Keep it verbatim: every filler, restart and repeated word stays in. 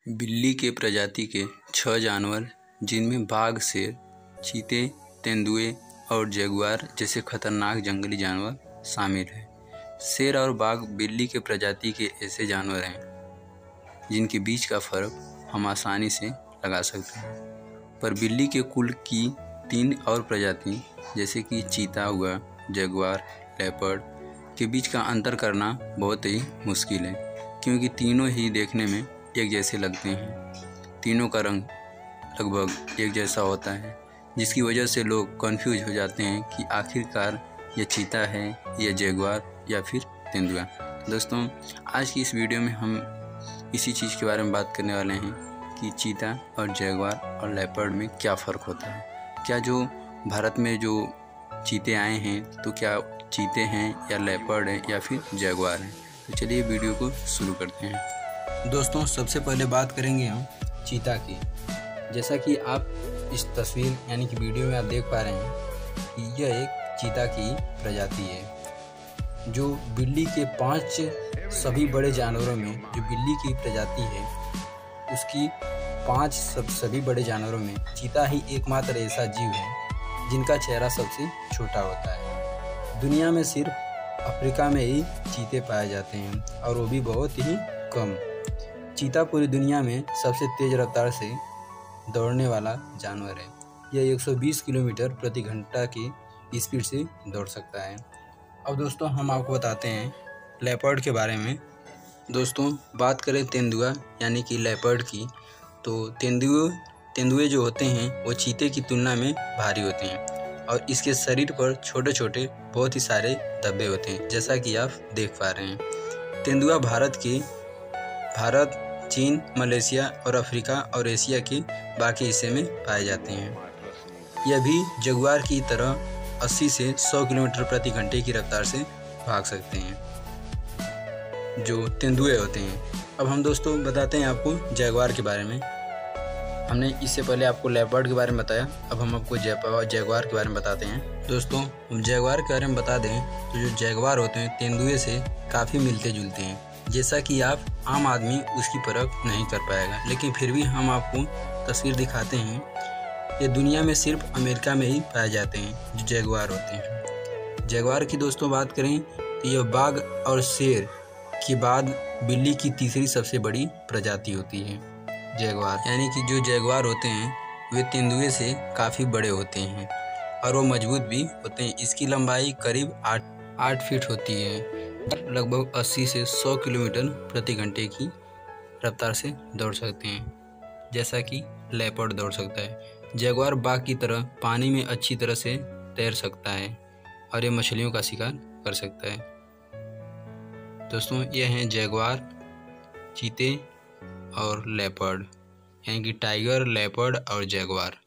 बिल्ली के प्रजाति के छह जानवर जिनमें बाघ, शेर, चीते, तेंदुए और जगुआर जैसे खतरनाक जंगली जानवर शामिल हैं। शेर और बाघ बिल्ली के प्रजाति के ऐसे जानवर हैं जिनके बीच का फर्क हम आसानी से लगा सकते हैं, पर बिल्ली के कुल की तीन और प्रजाति जैसे कि चीता हुआ, जगुआर, लेपर्ड के बीच का अंतर करना बहुत ही मुश्किल है, क्योंकि तीनों ही देखने में एक जैसे लगते हैं। तीनों का रंग लगभग एक जैसा होता है, जिसकी वजह से लोग कंफ्यूज हो जाते हैं कि आखिरकार ये चीता है, ये जगुआर या फिर तेंदुआ। दोस्तों, आज की इस वीडियो में हम इसी चीज़ के बारे में बात करने वाले हैं कि चीता और जगुआर और लेपर्ड में क्या फ़र्क होता है। क्या जो भारत में जो चीते आए हैं तो क्या चीते हैं या लेपर्ड हैं या फिर जगुआर हैं। तो चलिए वीडियो को शुरू करते हैं। दोस्तों, सबसे पहले बात करेंगे हम चीता की। जैसा कि आप इस तस्वीर यानी कि वीडियो में आप देख पा रहे हैं कि यह एक चीता की प्रजाति है, जो बिल्ली के पांच सभी बड़े जानवरों में जो बिल्ली की प्रजाति है उसकी पांच सब सभी बड़े जानवरों में चीता ही एकमात्र ऐसा जीव है जिनका चेहरा सबसे छोटा होता है। दुनिया में सिर्फ अफ्रीका में ही चीते पाए जाते हैं और वो भी बहुत ही कम। चीता पूरी दुनिया में सबसे तेज रफ्तार से दौड़ने वाला जानवर है। यह एक सौ बीस किलोमीटर प्रति घंटा की स्पीड से दौड़ सकता है। अब दोस्तों, हम आपको बताते हैं लेपर्ड के बारे में। दोस्तों, बात करें तेंदुआ यानी कि लेपर्ड की, तो तेंदुए तेंदुए जो होते हैं वो चीते की तुलना में भारी होते हैं और इसके शरीर पर छोटे छोटे बहुत ही सारे धब्बे होते हैं, जैसा कि आप देख पा रहे हैं। तेंदुआ भारत के भारत चीन, मलेशिया और अफ्रीका और एशिया के बाकी हिस्से में पाए जाते हैं। यह भी जगुआर की तरह अस्सी से सौ किलोमीटर प्रति घंटे की रफ्तार से भाग सकते हैं, जो तेंदुए होते हैं। अब हम दोस्तों बताते हैं आपको जगुआर के बारे में। हमने इससे पहले आपको लेपर्ड के बारे में बताया, अब हम आपको जगुआर के बारे में बताते हैं। दोस्तों, हम जगुआर के बारे में बता दें तो जो जगुआर होते हैं तेंदुए से काफ़ी मिलते जुलते हैं, जैसा कि आप आम आदमी उसकी परख नहीं कर पाएगा, लेकिन फिर भी हम आपको तस्वीर दिखाते हैं। ये दुनिया में सिर्फ अमेरिका में ही पाए जाते हैं जो जगुआर होते हैं। जगुआर की दोस्तों बात करें तो यह बाघ और शेर के बाद बिल्ली की तीसरी सबसे बड़ी प्रजाति होती है जगुआर। यानी कि जो जगुआर होते हैं वे तेंदुए से काफ़ी बड़े होते हैं और वो मजबूत भी होते हैं। इसकी लंबाई करीब आठ आठ फीट होती है, लगभग अस्सी से सौ किलोमीटर प्रति घंटे की रफ्तार से दौड़ सकते हैं, जैसा कि लेपर्ड दौड़ सकता है। जगुआर बाघ की तरह पानी में अच्छी तरह से तैर सकता है और ये मछलियों का शिकार कर सकता है। दोस्तों, ये हैं जगुआर, चीते और लेपर्ड, यानी कि टाइगर, लेपर्ड और जगुआर।